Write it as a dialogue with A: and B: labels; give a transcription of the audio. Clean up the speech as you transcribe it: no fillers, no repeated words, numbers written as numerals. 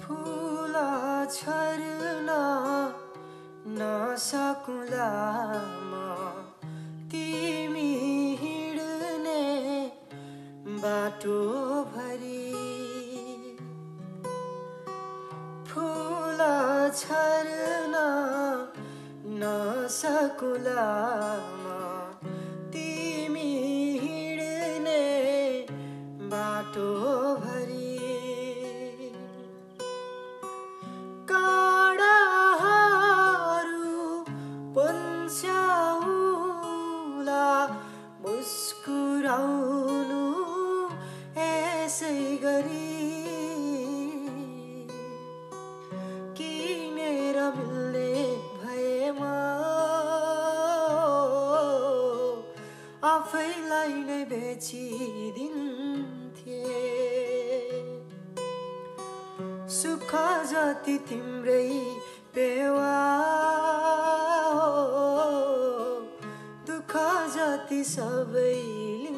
A: फूला छर्न नसकुला म तिमी हिँड्ने बाटो भरी फूला छर्न नसकुला म तिमी हिँड्ने बाटो भरी मुस्कुराउनु यसै गरी किनेर मिल्ने भएमा आफैलाई नै बेचिदिन्थे सुख जति तिम्रै बेवा दुःख जति सबैले